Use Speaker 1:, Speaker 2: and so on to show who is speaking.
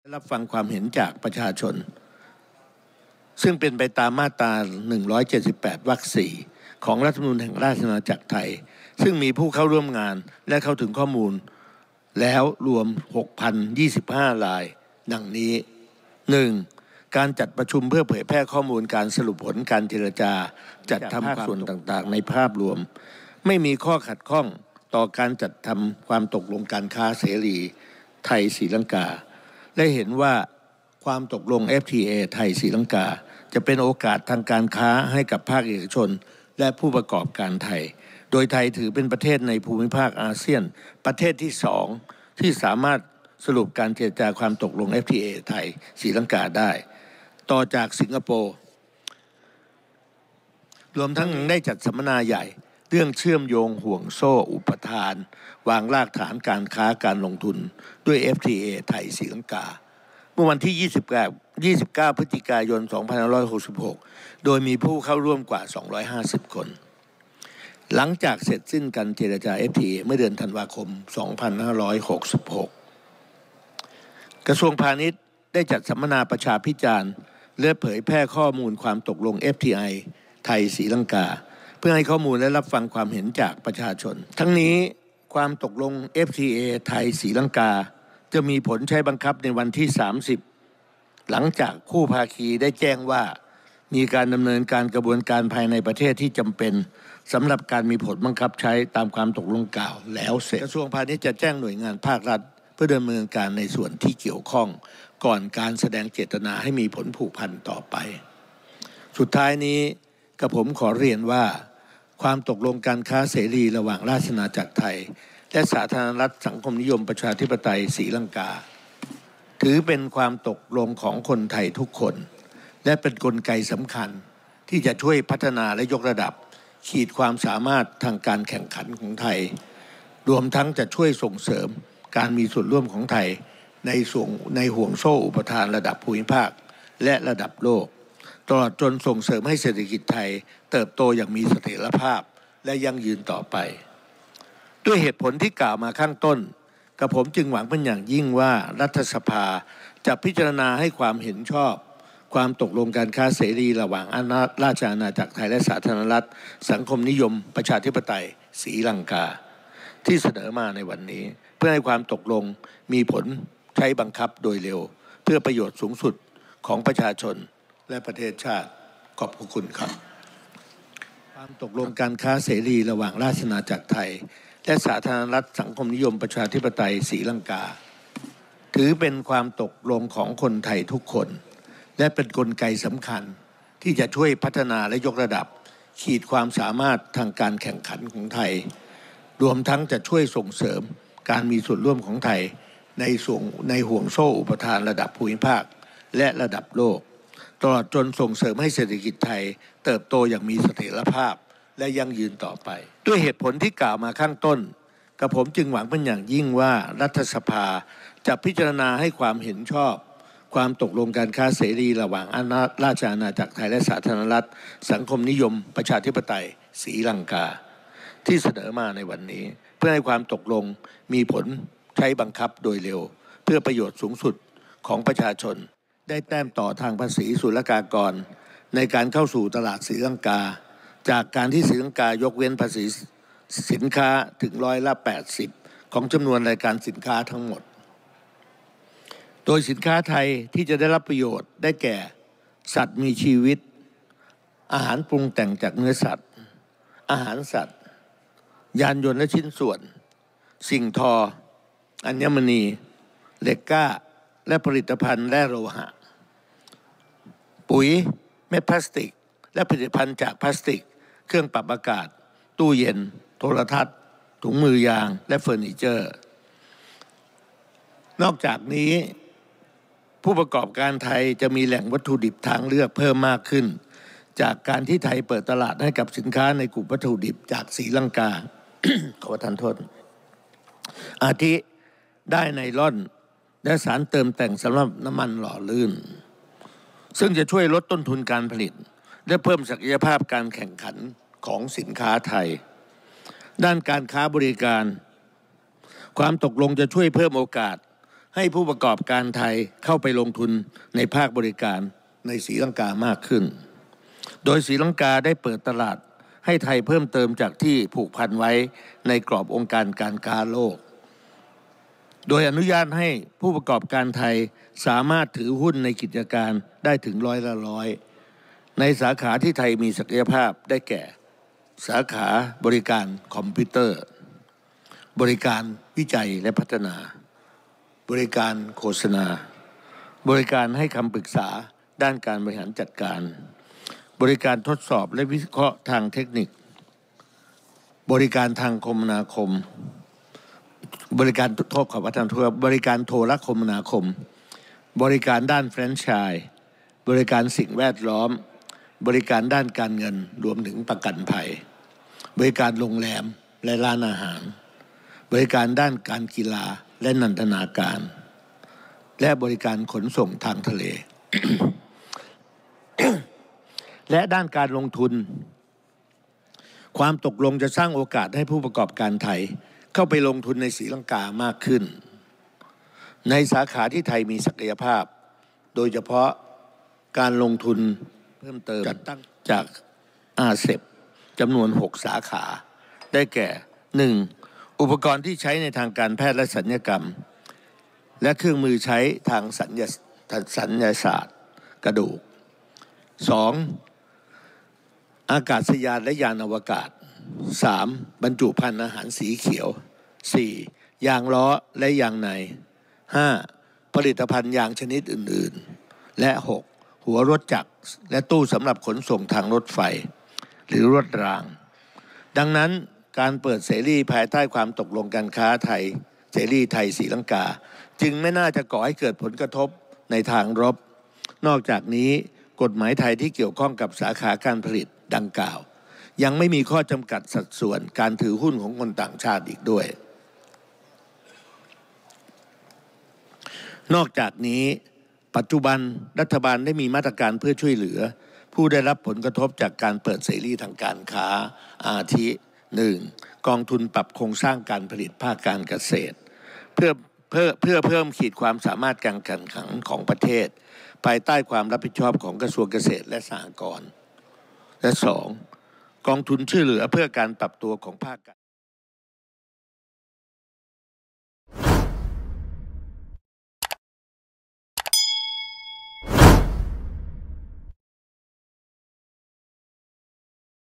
Speaker 1: รับฟังความเห็นจากประชาชนซึ่งเป็นไปตามมาตรา178 วรรค 4ของรัฐธรรมนูญแห่งราชอาณาจักรไทยซึ่งมีผู้เข้าร่วมงานและเข้าถึงข้อมูลแล้วรวม 6,025 รายดังนี้ 1. การจัดประชุมเพื่อเผยแพร่ข้อมูลการสรุปผลการเจรจาจัดทำภาคส่วนต่างๆในภาพรวมไม่มีข้อขัดข้องต่อการจัดทำความตกลงการค้าเสรีไทยศรีลังกาและเห็นว่าความตกลง FTA ไทยศรีลังกาจะเป็นโอกาสทางการค้าให้กับภาคเอกชนและผู้ประกอบการไทยโดยไทยถือเป็นประเทศในภูมิภาคอาเซียนประเทศที่2ที่สามารถสรุปการเจรจาความตกลง FTA ไทยศรีลังกาได้ต่อจากสิงคโปร์รวมทั้งยังได้จัดสัมมนาใหญ่เรื่องเชื่อมโยงห่วงโซ่อุปทานวางรากฐานการค้าการลงทุนด้วย FTA ไทยศรีลังกาเมื่อวันที่29 พฤศจิกายน 2566 โดยมีผู้เข้าร่วมกว่า 250 คนหลังจากเสร็จสิ้นการเจรจา FTA เมื่อเดือนธันวาคม 2566 กระทรวงพาณิชย์ได้จัดสัมมนาประชาพิจารณ์และเผยแพร่ข้อมูลความตกลง FTA ไทยศรีลังกาเพื่อให้ข้อมูลและรับฟังความเห็นจากประชาชนทั้งนี้ความตกลง FTA ไทยศรีลังกาจะมีผลใช้บังคับในวันที่ 30 หลังจากคู่ภาคีได้แจ้งว่ามีการดำเนินการกระบวนการภายในประเทศที่จำเป็นสำหรับการมีผลบังคับใช้ตามความตกลงกล่าวแล้วเสร็จกระทรวงพาณิชย์จะแจ้งหน่วยงานภาครัฐเพื่อดำเนินการในส่วนที่เกี่ยวข้องก่อนการแสดงเจตนาให้มีผลผูกพันต่อไปสุดท้ายนี้กระผมขอเรียนว่าความตกลงการค้าเสรีระหว่างราชอาณาจักรไทยและสาธารณรัฐสังคมนิยมประชาธิปไตยศรีลังกาถือเป็นความตกลงของคนไทยทุกคนและเป็นกลไกสำคัญที่จะช่วยพัฒนาและยกระดับขีดความสามารถทางการแข่งขันของไทยรวมทั้งจะช่วยส่งเสริมการมีส่วนร่วมของไทยในห่วงโซ่อุปทานระดับภูมิภาคและระดับโลกตลอดจนส่งเสริมให้เศรษฐกิจไทยเติบโตอย่างมีเสถียรภาพและยั่งยืนต่อไปด้วยเหตุผลที่กล่าวมาข้างต้นกระผมจึงหวังเป็นอย่างยิ่งว่ารัฐสภาจะพิจารณาให้ความเห็นชอบความตกลงการค้าเสรีระหว่างราชอาณาจักรไทยและสาธารณรัฐสังคมนิยมประชาธิปไตยศรีลังกาที่เสนอมาในวันนี้เพื่อให้ความตกลงมีผลใช้บังคับโดยเร็วเพื่อประโยชน์สูงสุดของประชาชนและประเทศชาติขอบคุณครับความตกลงการค้าเสรีระหว่างราชอาณาจักรไทยและสาธารณรัฐสังคมนิยมประชาธิปไตยศรีลังกาถือเป็นความตกลงของคนไทยทุกคนและเป็นกลไกสำคัญที่จะช่วยพัฒนาและยกระดับขีดความสามารถทางการแข่งขันของไทยรวมทั้งจะช่วยส่งเสริมการมีส่วนร่วมของไทยในห่วงโซ่อุปทานระดับภูมิภาคและระดับโลกตลอดจนส่งเสริมให้เศรษฐกิจไทยเติบโตอย่างมีเสถียรภาพและยั่งยืนต่อไปด้วยเหตุผลที่กล่าวมาข้างต้นกระผมจึงหวังเป็นอย่างยิ่งว่ารัฐสภาจะพิจารณาให้ความเห็นชอบความตกลงการค้าเสรีระหว่างราชอาณาจักรไทยและสาธารณรัฐสังคมนิยมประชาธิปไตยศรีลังกาที่เสนอมาในวันนี้เพื่อให้ความตกลงมีผลใช้บังคับโดยเร็วเพื่อประโยชน์สูงสุดของประชาชนได้แต้มต่อทางภาษีศุลกากรในการเข้าสู่ตลาดศรีลังกาจากการที่ศรีลังกายกเว้นภาษีสินค้าถึง80%ของจำนวนรายการสินค้าทั้งหมดโดยสินค้าไทยที่จะได้รับประโยชน์ได้แก่สัตว์มีชีวิตอาหารปรุงแต่งจากเนื้อสัตว์อาหารสัตว์ยานยนต์และชิ้นส่วนสิ่งทออัญมณีเหล็กกล้าและผลิตภัณฑ์แร่โลหะปุ๋ยเม็ดพลาสติกและผลิตภัณฑ์จากพลาสติกเครื่องปรับอากาศตู้เย็นโทรทัศน์ถุงมือยางและเฟอร์นิเจอร์นอกจากนี้ผู้ประกอบการไทยจะมีแหล่งวัตถุดิบทางเลือกเพิ่มมากขึ้นจากการที่ไทยเปิดตลาดให้กับสินค้าในกลุ่มวัตถุดิบจากศรีลังกา ขอประทานโทษอาทิได้ไนลอนและสารเติมแต่งสำหรับน้ำมันหล่อลื่นซึ่งจะช่วยลดต้นทุนการผลิตและเพิ่มศักยภาพการแข่งขันของสินค้าไทยด้านการค้าบริการความตกลงจะช่วยเพิ่มโอกาสให้ผู้ประกอบการไทยเข้าไปลงทุนในภาคบริการในศรีลังกามากขึ้นโดยศรีลังกาได้เปิดตลาดให้ไทยเพิ่มเติมจากที่ผูกพันไว้ในกรอบองค์การการค้าโลกโดยอนุญาตให้ผู้ประกอบการไทยสามารถถือหุ้นในกิจการได้ถึง100%ในสาขาที่ไทยมีศักยภาพได้แก่สาขาบริการคอมพิวเตอร์บริการวิจัยและพัฒนาบริการโฆษณาบริการให้คำปรึกษาด้านการบริหารจัดการบริการทดสอบและวิเคราะห์ทางเทคนิคบริการทางคมนาคมบริการบริการโทรคมนาคมบริการด้านแฟรนไชส์บริการสิ่งแวดล้อมบริการด้านการเงินรวมถึงประกันภัยบริการโรงแรมและร้านอาหารบริการด้านการกีฬาและนันทนาการและบริการขนส่งทางทะเล และด้านการลงทุนความตกลงจะสร้างโอกาสให้ผู้ประกอบการไทยเข้าไปลงทุนในศรีลังกามากขึ้นในสาขาที่ไทยมีศักยภาพโดยเฉพาะการลงทุนเพิ่มเติมจัดตั้งจากอาเซบจำนวน6สาขาได้แก่ 1. อุปกรณ์ที่ใช้ในทางการแพทย์และศัลยกรรมและเครื่องมือใช้ทางศัลยศาสตร์กระดูก 2. อากาศยานและยานอวกาศ 3. บรรจุภัณฑ์อาหารสีเขียว 4. ยางล้อและยางใน 5. ผลิตภัณฑ์ยางชนิดอื่นๆและ 6. หัวรถจักรและตู้สำหรับขนส่งทางรถไฟหรือรถรางดังนั้นการเปิดเสรีภายใต้ความตกลงการค้าไทยเสรีไทยศรีลังกาจึงไม่น่าจะก่อให้เกิดผลกระทบในทางรบนอกจากนี้กฎหมายไทยที่เกี่ยวข้องกับสาขาการผลิตดังกล่าวยังไม่มีข้อจำกัดสัดส่วนการถือหุ้นของคนต่างชาติอีกด้วยนอกจากนี้ปัจจุบันรัฐบาลได้มีมาตรการเพื่อช่วยเหลือผู้ได้รับผลกระทบจากการเปิดเสรีทางการค้าอาทิ 1. กองทุนปรับโครงสร้างการผลิตภาคการเกษตรเพื่อเพิ่มขีดความสามารถการแข่งขันของประเทศภายใต้ความรับผิดชอบของกระทรวงเกษตรและสหกรณ์และ 2. กองทุนช่วยเหลือเพื่อการปรับตัวของภาค